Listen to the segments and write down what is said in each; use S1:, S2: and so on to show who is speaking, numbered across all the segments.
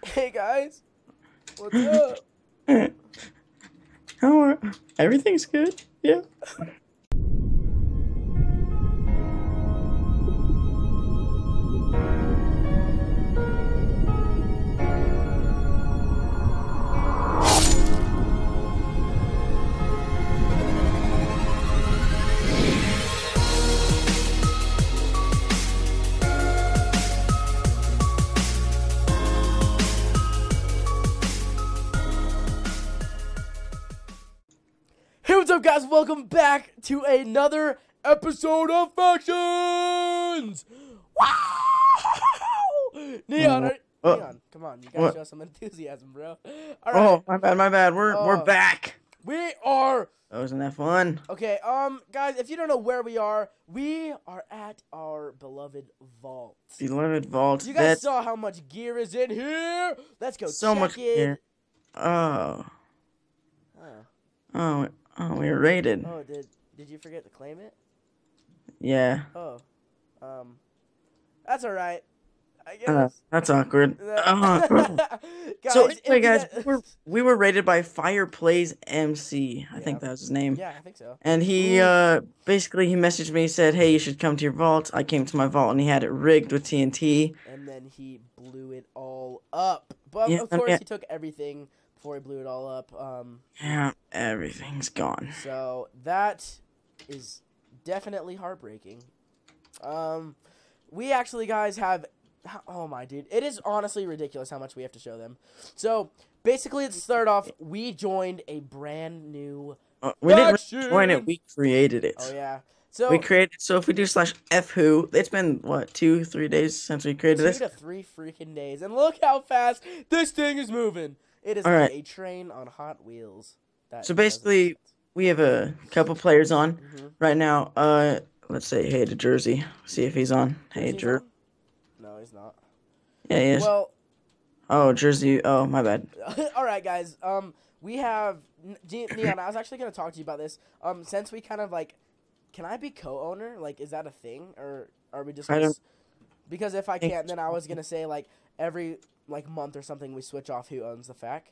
S1: Hey guys, what's up?
S2: How are everything's good? Yeah.
S1: Hey, what's up, guys? Welcome back to another episode of Factions. Wow! Neon, Neon, come on, you gotta
S2: What?
S1: show some enthusiasm, bro. All right,
S2: Oh, my bad. We're back.
S1: we are
S2: Oh, wasn't that fun?
S1: okay. Guys, if you don't know where we are at our beloved vault.
S2: Beloved vault.
S1: You guys
S2: That's
S1: saw how much gear is in here. Let's go
S2: so
S1: check
S2: much
S1: it.
S2: gear. Oh,
S1: Oh,
S2: we were raided.
S1: oh, did you forget to claim it?
S2: Yeah.
S1: Oh, that's all right. I guess.
S2: That's awkward.
S1: Guys,
S2: So
S1: if
S2: anyway,
S1: you
S2: guys,
S1: get-
S2: we were raided by Fireplays MC. I think
S1: Yeah.
S2: that was his name.
S1: Yeah, I think so.
S2: And he basically he messaged me, said, "Hey, you should come to your vault." I came to my vault and he had it rigged with TNT.
S1: And then he blew it all up. But
S2: Yeah,
S1: of course,
S2: yeah.
S1: he took everything before he blew it all up.
S2: Yeah, everything's gone.
S1: So that is definitely heartbreaking. We actually, guys, have. Oh my dude, it is honestly ridiculous how much we have to show them. So basically, to start off, we joined a brand new.
S2: We didn't
S1: Faction!
S2: really join it. We created it.
S1: Oh yeah. So
S2: We created. So if we do /fwho, it's been what 2-3 days since we created
S1: 2
S2: this.
S1: to 3 freaking days, and look how fast this thing is moving. It is
S2: All
S1: like
S2: right.
S1: a train on Hot Wheels. That
S2: So
S1: doesn't
S2: basically,
S1: make sense.
S2: we have a couple players on
S1: Mhm.
S2: right now. Let's say hey to Jersey. See if he's on. Hey,
S1: Is he
S2: Jer.
S1: on? No, he's not.
S2: Yeah, he is.
S1: Well,
S2: Oh, Jersey. Oh, my bad.
S1: all right, guys. We have Neon. I was actually gonna talk to you about this. Since we kind of like, can I be co-owner? Like, is that a thing, or are we just?
S2: I don't-
S1: Because if I can't, then I was gonna say like every month or something we switch off who owns the fac.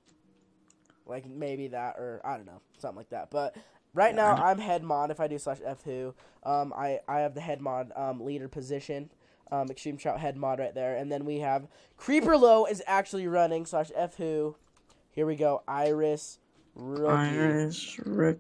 S1: Like maybe that, or I don't know, something like that. But right now I'm head mod. If I do /fwho, I have the head mod leader position. Extreme Trout head mod right there, and then we have Creeper Low is actually running /fwho. Here we go, Iris Rookie.
S2: Iris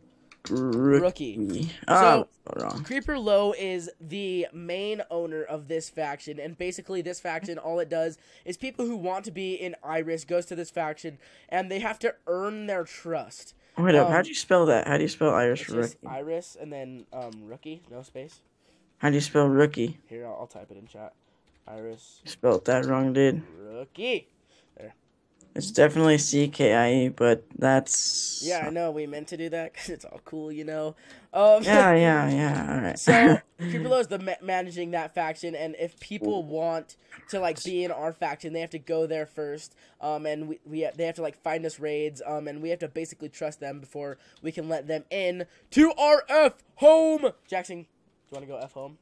S1: Rookie.
S2: Oh,
S1: So-
S2: wrong.
S1: Creeper Low is the main owner of this faction, and basically this faction, all it does is people who want to be in Iris goes to this faction, and they have to earn their trust.
S2: Wait up. How do you spell that? How do you spell Iris
S1: It's just
S2: Rookie?
S1: Iris and then Rookie, no space.
S2: How do you spell Rookie?
S1: Here, I'll type it in chat. Iris
S2: You spelled that wrong, dude.
S1: Rookie.
S2: It's definitely CKIE, but that's
S1: Yeah, I know we meant to do that because it's all cool, you know.
S2: Yeah. All right.
S1: So Creeper Low is the managing that faction, and if people want to like be in our faction, they have to go there first. And they have to like find us raids. And we have to basically trust them before we can let them in to our F home. Jackson, do you want to go F home?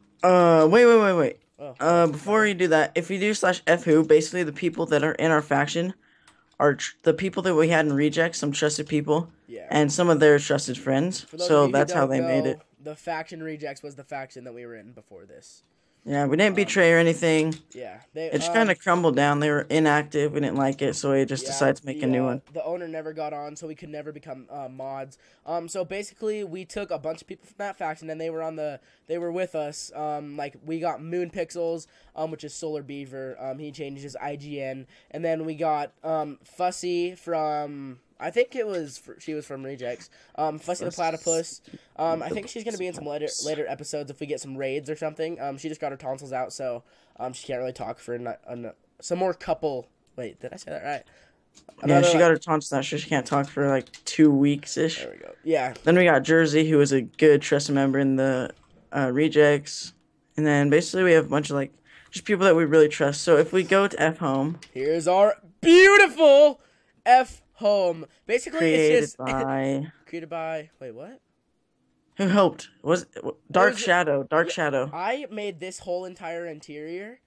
S2: Wait.
S1: Oh,
S2: Before you do that, if you do /fwho, basically the people that are in our faction are the people that we had in rejects, some trusted people,
S1: yeah.
S2: and some of their trusted friends.
S1: For those of
S2: So
S1: you who
S2: that's how
S1: don't
S2: they made
S1: know,
S2: it.
S1: The faction rejects was the faction that we were in before this.
S2: Yeah, we didn't betray or anything.
S1: Yeah,
S2: It just kind of crumbled down. They were inactive. We didn't like it, so we just decided to make a new one.
S1: The owner never got on, so we could never become mods. So basically, we took a bunch of people from that faction, and they were with us. Like we got Moon Pixels, which is Solar Beaver. He changed his IGN, and then we got Fussy from. I think she was from Rejects. Fussy the Platypus. I think she's gonna be in some later episodes if we get some raids or something. She just got her tonsils out, so she can't really talk for some more couple. Wait, did I say that right?
S2: Yeah, she got her tonsils out. She can't talk for like 2 weeks ish.
S1: There we go. Yeah.
S2: Then we got Jersey, who was a good trusted member in the rejects, and then basically we have a bunch of like just people that we really trust. So if we go to F home,
S1: Here's our beautiful F home. Basically,
S2: created
S1: it's just
S2: by
S1: created by. Wait, what?
S2: who helped? Was Dark
S1: was-
S2: Shadow? Dark
S1: yeah.
S2: Shadow.
S1: I made this whole entire interior.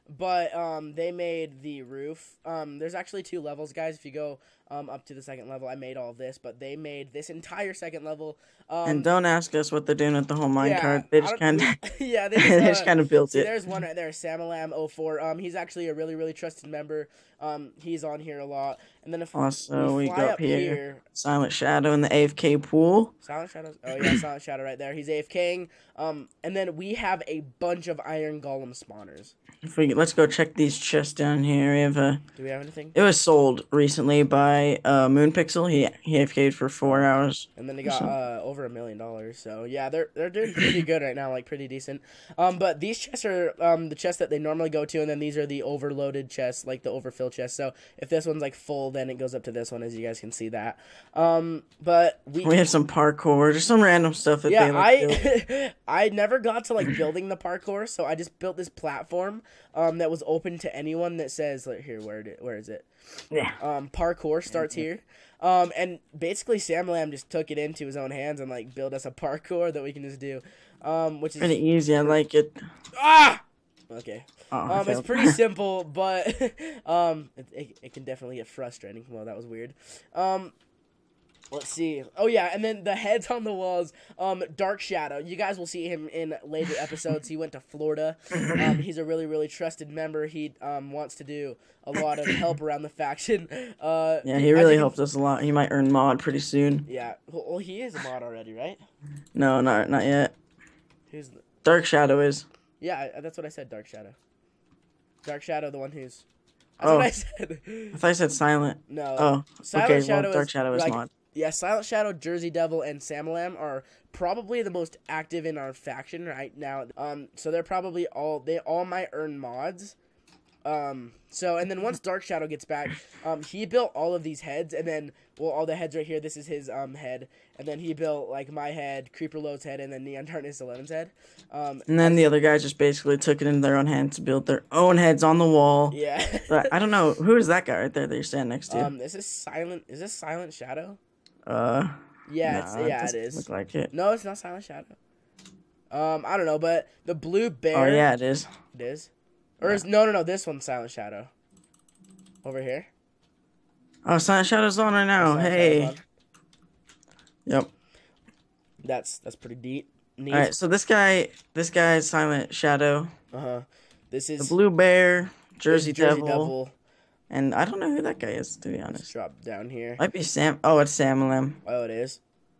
S1: but they made the roof. There's actually 2 levels, guys. If you go up to the 2nd level, I made all of this, but they made this entire 2nd level.
S2: And don't ask us what they're doing with the whole
S1: Yeah,
S2: minecart. They just kind of
S1: yeah, they
S2: they just kind of built
S1: see,
S2: it.
S1: there's one right there, Samalam04. He's actually a really, really trusted member. He's on here a lot. And then if
S2: Also, we
S1: fly
S2: go
S1: up
S2: up here. Silent Shadow in the AFK pool.
S1: Silent Shadows. Oh yeah, Silent Shadow right there. He's AFKing. And then we have a bunch of Iron Golem spawners.
S2: Let's go check these chests down here. We have a.
S1: Do we have anything?
S2: It was sold recently by Moonpixel. He AFK'd for 4 hours.
S1: And then they got over $1 million. So yeah, they're doing pretty good right now, like pretty decent. But these chests are the chests that they normally go to, and then these are the overloaded chests, like the overfill chests. So if this one's like full, then it goes up to this one, as you guys can see that. But we
S2: have some parkour, just some random stuff that they like.
S1: I never got to like building the parkour, so I just built this platform that was open to anyone that says like here where is it?
S2: Yeah.
S1: Parkour starts here. And basically Sam Lamb just took it into his own hands and like built us a parkour that we can just do. Which is
S2: pretty easy. I like it.
S1: Ah! Okay.
S2: Oh,
S1: it's pretty simple, but it can definitely get frustrating. Well, that was weird. Let's see. Oh yeah, and then the heads on the walls. Dark Shadow. You guys will see him in later episodes. He went to Florida. He's a really, really trusted member. He wants to do a lot of help around the faction.
S2: Yeah, he really helped us a lot. He might earn mod pretty soon.
S1: Yeah. Well, he is a mod already, right?
S2: No, not yet.
S1: Who's the...
S2: Dark Shadow is.
S1: Yeah, that's what I said. Dark Shadow. Dark Shadow, the one who's. That's what I said.
S2: I thought I said Silent.
S1: No.
S2: Oh.
S1: Silent
S2: okay.
S1: Shadow
S2: Well, Dark Shadow is mod.
S1: Yeah, Silent Shadow, Jersey Devil, and Samalam are probably the most active in our faction right now. So they're probably they all might earn mods. So, and then once Dark Shadow gets back, he built all of these heads, and then, well, all the heads right here, this is his, head, and then he built, like, my head, Creeper Lowe's head, and then Neon Darkness 11's head. And
S2: then the other guys just basically took it into their own hands to build their own heads on the wall.
S1: Yeah.
S2: But I don't know, who is that guy right there that you're standing next to?
S1: Is this Silent Shadow?
S2: Yeah,
S1: it is.
S2: Look like it.
S1: No, it's not Silent Shadow. I don't know, but the blue bear.
S2: Oh, yeah, it is.
S1: It is? Or is no, this one's Silent Shadow. Over here.
S2: Oh, Silent Shadow's on right now. Hey. Yep.
S1: That's pretty neat.
S2: All right, so this guy is Silent Shadow.
S1: This is
S2: the blue bear, Jersey Devil. And I don't know who that guy is, to be honest.
S1: Let's drop down here.
S2: Might be Sam. Oh, it's Samalam.
S1: Oh, it is.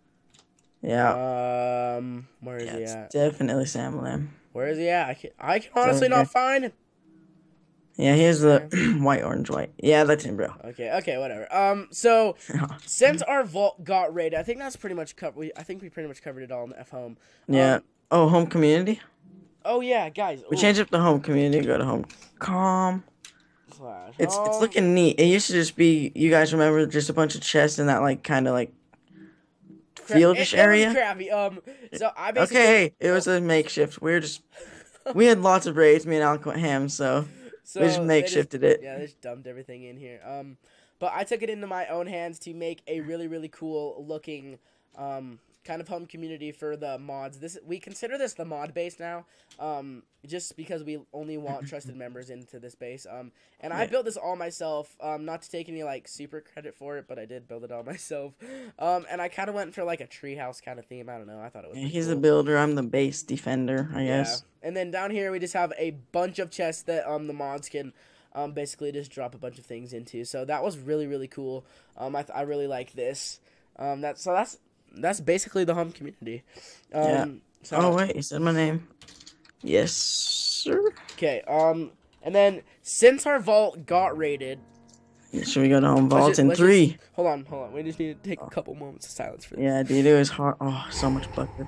S2: Yeah.
S1: Where is he at?
S2: It's definitely Samalam.
S1: Where is he at? I can honestly not find him.
S2: Yeah, here's the white. Yeah, that's him, bro.
S1: Okay, whatever. So since our vault got raided, I think that's pretty much covered. I think we pretty much covered it all in the F home.
S2: Yeah. Home community.
S1: Oh yeah, guys.
S2: We changed up the home community. Go to home com. It's looking neat. It used to just be, you guys remember, just a bunch of chests in that like kind of like fieldish area.
S1: It was crappy. So I basically.
S2: Okay, it was a makeshift. We had lots of raids. Me and Alec went ham, so we just makeshifted it.
S1: Yeah, they just dumped everything in here. But I took it into my own hands to make a really, really cool looking kind of home community for the mods. We consider this the mod base now, just because we only want trusted members into this base. And I built this all myself, not to take any like super credit for it, but I did build it all myself. And I kind of went for like a treehouse kind of theme. I don't know. I thought it was.
S2: He's
S1: cool.
S2: the builder. I'm the base defender, I guess.
S1: And then down here we just have a bunch of chests that the mods can basically just drop a bunch of things into. So that was really, really cool. I really like this. That's basically the home community.
S2: Wait, you said my name. Yes, sir.
S1: Okay, and then since our vault got raided...
S2: Should we go to home vault in 3?
S1: Hold on. We just need to take a couple moments of silence for this.
S2: Yeah, dude, it was hard. Oh, so much bucket.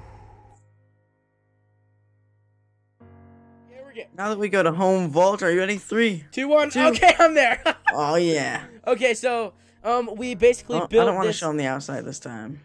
S1: Yeah, we're good.
S2: Now that we go to home vault, are you ready? 3,
S1: 2, 1. Okay, I'm there.
S2: Oh, yeah.
S1: Okay, so, we basically built
S2: I don't want to show them the outside this time.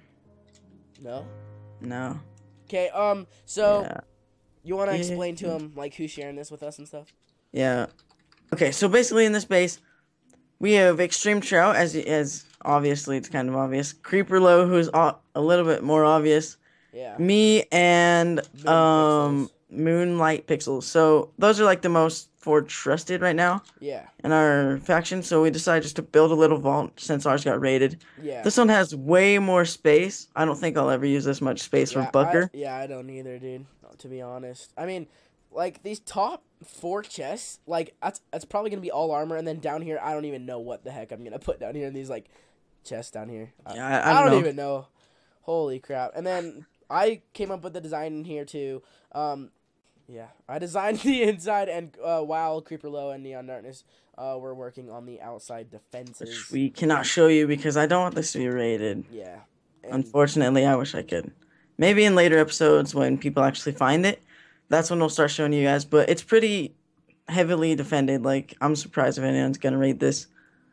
S1: No? Okay, you want to explain to him, like, who's sharing this with us and stuff?
S2: Yeah. Okay, so basically in this base, we have Extreme Trout, as obviously it's kind of obvious. Creeper Low, who's a little bit more obvious.
S1: Yeah.
S2: Me and, Moonlight Pixels. So those are like the most four trusted right now
S1: Yeah.
S2: in our faction. So we decided just to build a little vault since ours got raided.
S1: Yeah.
S2: This one has way more space. I don't think I'll ever use this much space for Bucker.
S1: I don't either, dude. To be honest, I mean, like these top 4 chests, like that's probably gonna be all armor, and then down here, I don't even know what the heck I'm gonna put down here in these like chests down here.
S2: Yeah,
S1: I don't even know. Holy crap! And then I came up with the design in here too. Yeah, I designed the inside, and while Creeper Low and Neon Darkness were working on the outside defenses.
S2: Which we cannot show you because I don't want this to be rated.
S1: Yeah.
S2: Unfortunately, I wish I could. Maybe in later episodes when people actually find it, that's when we'll start showing you guys. But it's pretty heavily defended. Like, I'm surprised if anyone's gonna rate this.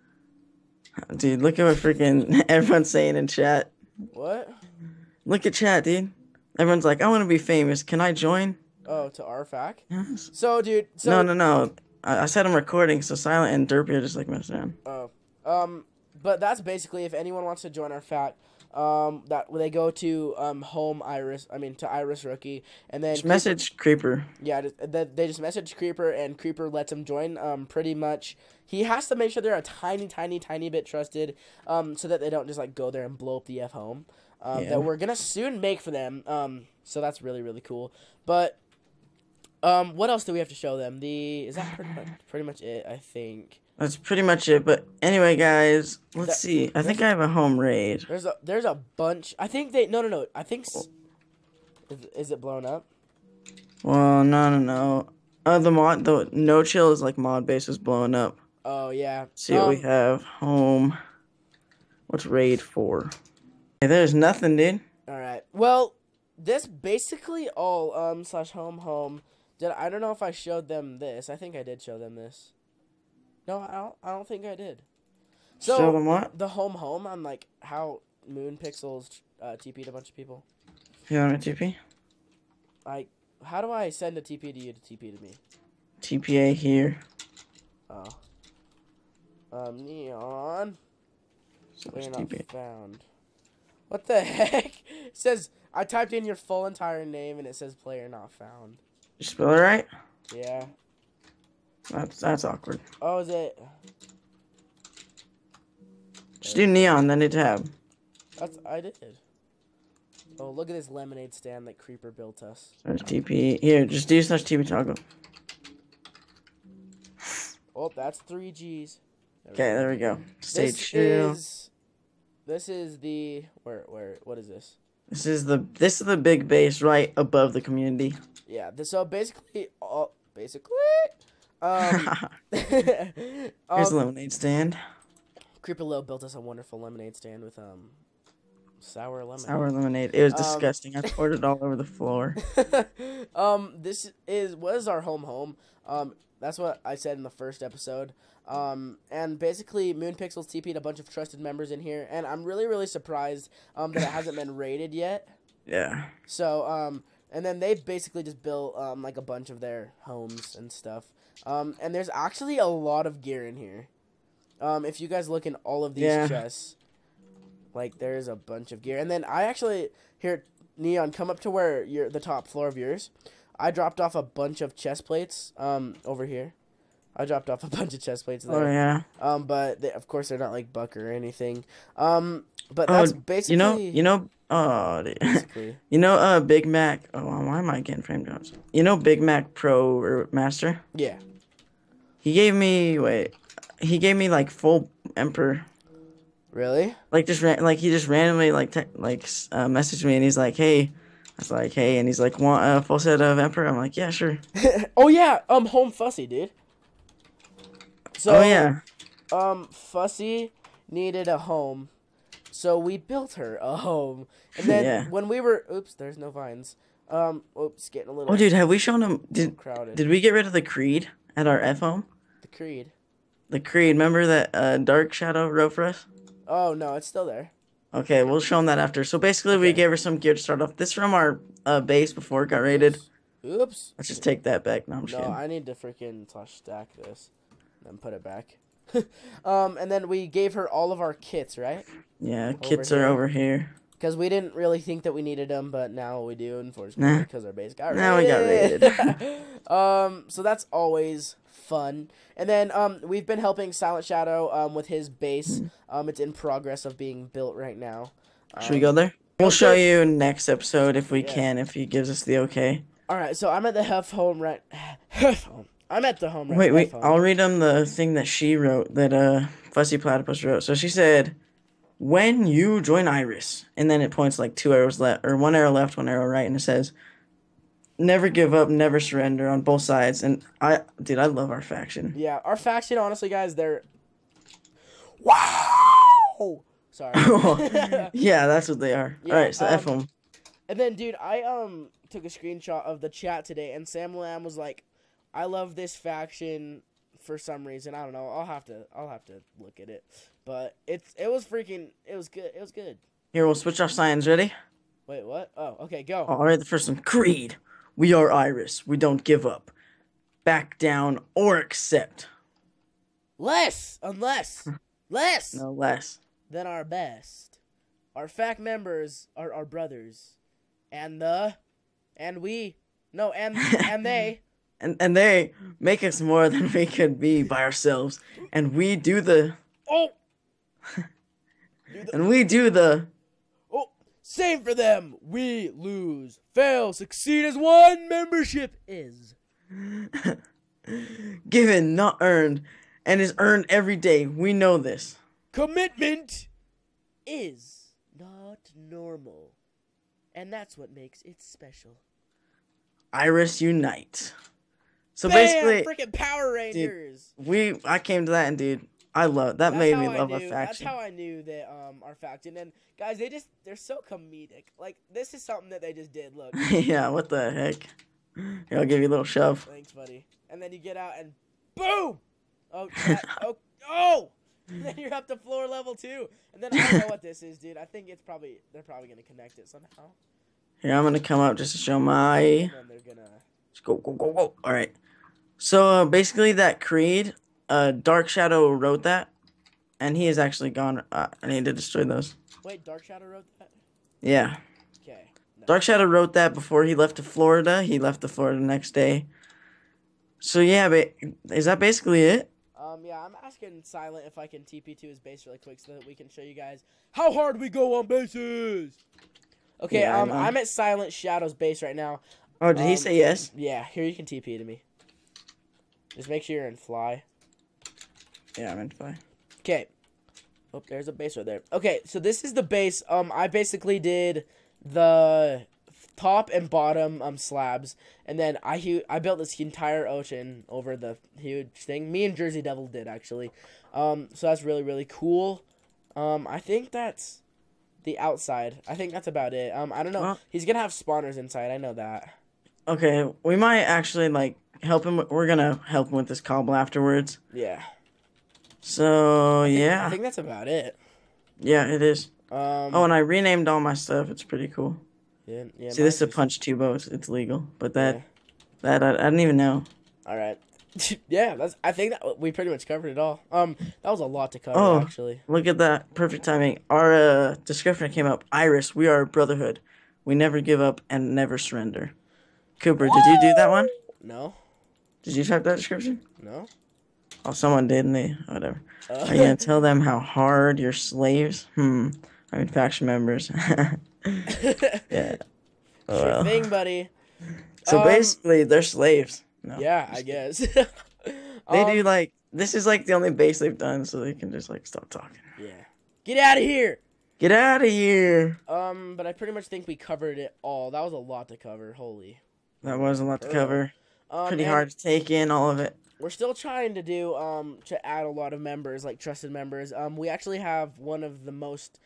S2: Dude, look at what freaking everyone's saying in chat.
S1: What?
S2: Look at chat, dude. Everyone's like, I want to be famous. Can I join?
S1: Oh, to our fac?
S2: Yes.
S1: So, dude. So
S2: No. I said I'm recording, so Silent and Derpy are just like messing around.
S1: Oh. But that's basically if anyone wants to join our fac, that they go to to Iris Rookie, and then
S2: Just message Creeper.
S1: Yeah, they just message Creeper, and Creeper lets him join. Pretty much, he has to make sure they're a tiny bit trusted, so that they don't just like go there and blow up the home. That we're gonna soon make for them. So that's really cool. But what else do we have to show them? Is that pretty much it? I think.
S2: That's pretty much it. But anyway, guys, let's see. I think I have a home raid.
S1: There's a bunch. I think they no. I think is it blown up?
S2: Well, no. The no chill is like mod base is blowing up.
S1: Oh yeah.
S2: Let's see what we have. Home. What's raid for? Hey, there's nothing, dude.
S1: All right. Well, this basically all / home. I don't know if I showed them this. I think I did show them this. No, I don't think I did. So
S2: show them what?
S1: The home on like how Moon Pixels TP'd a bunch of people.
S2: You want a TP?
S1: How do I send a TP to you to TP to me?
S2: TPA here.
S1: Oh. Neon.
S2: So
S1: Player not
S2: TPA.
S1: found. What the heck? It says I typed in your full entire name and it says player not found.
S2: You spell it right?
S1: Yeah.
S2: That's awkward.
S1: Oh, is it?
S2: Just do Neon, then a tab.
S1: I did. Oh, look at this lemonade stand that Creeper built us.
S2: There's TP. Here, just do /TP toggle.
S1: Oh, that's 3 Gs.
S2: Okay, there we go. Stay chill.
S1: This is the what is this?
S2: This is the big base right above the community.
S1: Yeah. So basically.
S2: Here's a lemonade stand.
S1: Creeper Low built us a wonderful lemonade stand with sour lemon.
S2: Sour lemonade. It was disgusting. I poured it all over the floor.
S1: This was our home. That's what I said in the first episode. And basically Moon Pixels TP'd a bunch of trusted members in here, and I'm really surprised that it hasn't been raided yet.
S2: Yeah.
S1: So and then they've basically just built like a bunch of their homes and stuff. And there's actually a lot of gear in here. If you guys look in all of these chests, like there's a bunch of gear. And then I actually here, Neon, come up to where the top floor of yours. I dropped off a bunch of chest plates over here. I dropped off a bunch of chest plates there.
S2: Oh yeah.
S1: But of course they're not like Bucker or anything. But that's basically
S2: Oh, dude. You know, Big Mac. Oh, why am I getting frame drops? You know, Big Mac Pro or Master.
S1: Yeah.
S2: He gave me like full Emperor.
S1: Really?
S2: Like he just randomly messaged me and he's like, hey. I was like, hey, and he's like, want a full set of Emperor? I'm like, yeah, sure.
S1: Oh yeah, Home Fussy, dude. So,
S2: oh yeah.
S1: Fussy needed a home, so we built her a home. And then when we were, oops, there's no vines. Oops, getting a little.
S2: Oh, dude, have we shown him?
S1: Crowded.
S2: Did we get rid of the Creed at our F home?
S1: The Creed.
S2: The Creed. Remember that Dark Shadow wrote for us?
S1: Oh no, it's still there.
S2: Okay, we'll show him that after. So basically, we gave her some gear to start off. This from our base before it got raided.
S1: Oops.
S2: Let's just take that back. No, I'm just kidding.
S1: I need to freaking stack this, then put it back. And then we gave her all of our kits, right?
S2: Yeah, kits are over here.
S1: Because we didn't really think that we needed them, but now we do, unfortunately, because our base got raided.
S2: Now we got raided.
S1: So that's always fun. And then we've been helping Silent Shadow with his base. It's in progress of being built right now.
S2: Should we go there? We'll show you next episode if we can, if he gives us the okay.
S1: All right, so I'm at the Hef home right. Hef home. I'm at the home right.
S2: Wait. I'll read them the thing that she wrote, that Fussy Platypus wrote. So she said, "When you join Iris," and then it points like 2 arrows left, or 1 arrow left, 1 arrow right, and it says, "Never give up, never surrender" on both sides. And I love our faction.
S1: Yeah, our faction, honestly, guys, they're wow. Sorry.
S2: Yeah, that's what they are.
S1: Yeah,
S2: all right, so F them.
S1: And then, dude, I took a screenshot of the chat today, and Sam Lamb was like, "I love this faction for some reason. I don't know. I'll have to look at it, but it was good. It was good."
S2: Here, we'll switch off signs. Ready?
S1: Wait, what? Oh, okay, go.
S2: All right, the first one. Creed. We are Iris. We don't give up, back down, or accept.
S1: Unless
S2: No less
S1: than our best. Our fact members are our brothers, and they.
S2: And they make us more than we could be by ourselves. And we do the...
S1: Oh!
S2: And we do the...
S1: Oh! Same for them! We lose, fail, succeed as one membership is.
S2: Given, not earned, and is earned every day. We know this.
S1: Commitment is not normal. And that's what makes it special.
S2: Iris Unite. So
S1: Bam!
S2: basically,
S1: Freaking Power Rangers.
S2: Dude, I came to that, and dude, I love that. Made me love our faction.
S1: That's how I knew that our faction. And guys, they're so comedic. Like, this is something that they just did. Look.
S2: Yeah, what the heck? Here, I'll give you a little shove.
S1: Thanks, buddy. And then you get out and boom. Oh, yeah, oh. And then you're up to floor level 2. And then I don't know what this is, dude. I think they're probably gonna connect it somehow.
S2: Here, I'm gonna come up just to show my.
S1: And then they're gonna.
S2: Just go. All right. So basically, that Creed, Dark Shadow wrote that, and he is actually gone. I need to destroy those.
S1: Wait, Dark Shadow wrote that?
S2: Yeah.
S1: Okay. No.
S2: Dark Shadow wrote that before he left to Florida. He left to Florida the next day. So yeah, but is that basically it?
S1: Yeah, I'm asking Silent if I can TP to his base really quick so that we can show you guys how hard we go on bases. Okay,
S2: Yeah,
S1: I'm at Silent Shadow's base right now.
S2: Oh, did he say yes?
S1: Yeah, here you can TP to me. Just make sure you're in fly.
S2: Yeah, I'm in fly.
S1: Okay. Oh, there's a base right there. Okay, so this is the base. I basically did the top and bottom slabs, and then I built this entire ocean over the huge thing. Me and Jersey Devil did, actually. So that's really, really cool. I think that's the outside. I think that's about it. I don't know.
S2: Well,
S1: he's gonna have spawners inside. I know that.
S2: Okay, we might actually help him. We're gonna help him with this cobble afterwards.
S1: Yeah.
S2: So
S1: I
S2: yeah.
S1: think that's about it.
S2: Yeah, it is.
S1: Oh,
S2: and I renamed all my stuff. It's pretty cool.
S1: Yeah.
S2: See, this is a punch tubo. It's legal, but that I didn't even know.
S1: All right. Yeah, I think that we pretty much covered it all. That was a lot to cover,
S2: Oh,
S1: actually.
S2: Look at that. Perfect timing. Our description came up. Iris, we are a brotherhood. We never give up and never surrender. Cooper, did you do that one?
S1: No.
S2: Did you type that description?
S1: No.
S2: Oh, someone did, and they... Whatever. Are you going to tell them how hard you're slaves? I mean, faction members. Yeah. Oh,
S1: Sure thing, buddy.
S2: So basically, they're slaves. No.
S1: Yeah, I guess.
S2: They do, this is, the only base they've done, so they can just, stop talking.
S1: Yeah. Get out of here!
S2: Get out of here!
S1: But I pretty much think we covered it all. That was a lot to cover. Holy.
S2: That was a lot to cover. Pretty
S1: and
S2: hard to take in all of it.
S1: We're still trying to do, to add a lot of members, trusted members. We actually have one of the most,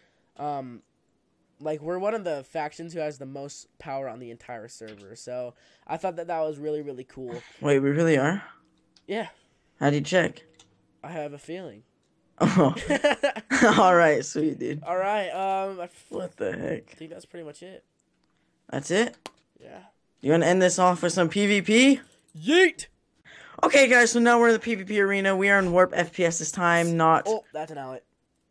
S1: we're one of the factions who has the most power on the entire server. So I thought that was really, really cool.
S2: Wait, we really are?
S1: Yeah.
S2: How'd you check?
S1: I have a feeling.
S2: Oh. Alright, sweet, dude.
S1: Alright,
S2: what the heck?
S1: I think that's pretty much it.
S2: That's it?
S1: Yeah.
S2: You want to end this off with some PvP?
S1: Yeet!
S2: Okay, guys, so now we're in the PvP arena. We are in Warp FPS this time, not...
S1: Oh, that's an outlet.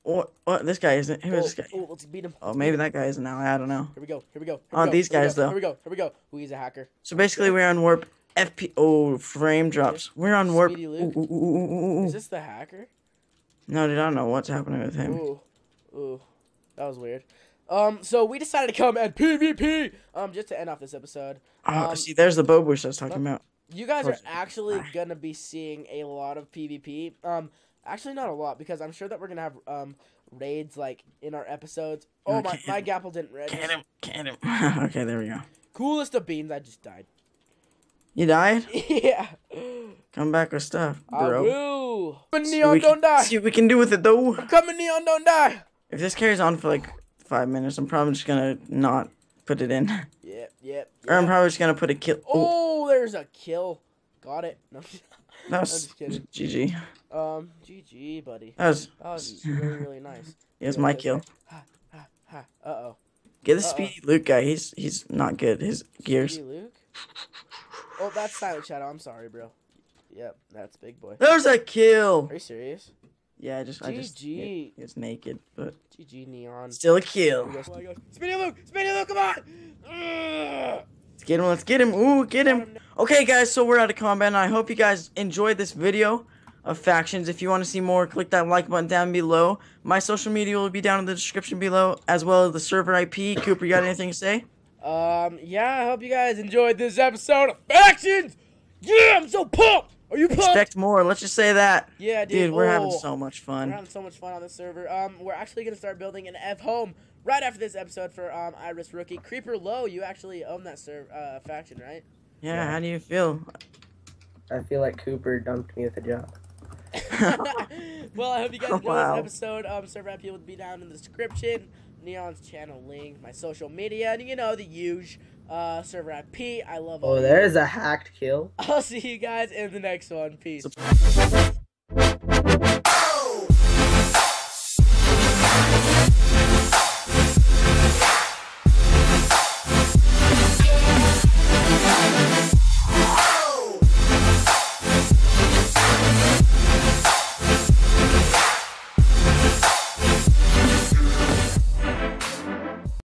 S2: What? This guy isn't. Who is this guy?
S1: Oh, let's beat him.
S2: Oh, maybe that guy is now. I don't know.
S1: Here we go. Here we go.
S2: Oh, these guys though.
S1: Here we go. Here we go. Ooh, he's a hacker.
S2: So basically, we're on warp FP. Oh, frame drops. We're on warp.
S1: Speedy
S2: Ooh,
S1: Luke.
S2: ooh, ooh, ooh, ooh.
S1: Is this the hacker?
S2: No, dude, I don't know what's happening with him.
S1: Ooh, that was weird. So we decided to come at PvP. Just to end off this episode.
S2: See, there's the bow bush I was talking about.
S1: You guys are actually gonna be seeing a lot of PvP. Actually not a lot because I'm sure that we're gonna have raids like in our episodes. Oh my Gapple didn't register.
S2: Can him. Okay, there we go.
S1: Coolest of beans, I just died.
S2: You died?
S1: Yeah.
S2: Come back with stuff,
S1: I
S2: bro.
S1: will. But Neon, don't die.
S2: See what we can do with it though.
S1: I'm coming, Neon, don't die.
S2: If this carries on for like 5 minutes, I'm probably just gonna not put it in.
S1: Yep.
S2: Or I'm probably just gonna put a kill.
S1: Oh, there's a kill. Got it. No,
S2: That was
S1: just kidding.
S2: GG.
S1: GG, buddy.
S2: That was
S1: really, really nice.
S2: it was my kill.
S1: Uh-oh.
S2: Get the Speedy Luke guy. He's not good. His gears.
S1: Speedy Luke? Oh, that's Silent Shadow. I'm sorry, bro. Yep, that's Big Boy.
S2: There's a kill.
S1: Are you serious?
S2: Yeah, I just
S1: GG.
S2: it's naked, but
S1: GG, Neon.
S2: still a kill.
S1: Oh my God. Speedy Luke, come on! Ugh.
S2: Let's get him. Ooh, get him. Okay, guys, so we're out of combat, and I hope you guys enjoyed this video of factions. If you want to see more, click that like button down below. My social media will be down in the description below, as well as the server IP. Cooper, you got anything to say?
S1: Yeah, I hope you guys enjoyed this episode of Factions! Yeah, I'm so pumped! Are you pumped?
S2: Expect more, let's just say that.
S1: Yeah, dude.
S2: We're having so much fun.
S1: We're having so much fun on this server. We're actually going to start building an F home right after this episode for, Iris Rookie. Creeper Low, you actually own that faction, right?
S2: Yeah, how do you feel?
S3: I feel like Cooper dumped me with a job.
S1: Well, I hope you guys enjoyed this episode. Server IP will be down in the description. Neon's channel link, my social media, and you know, the huge server IP. I love all
S3: Oh, there's a hacked kill.
S1: I'll see you guys in the next one. Peace.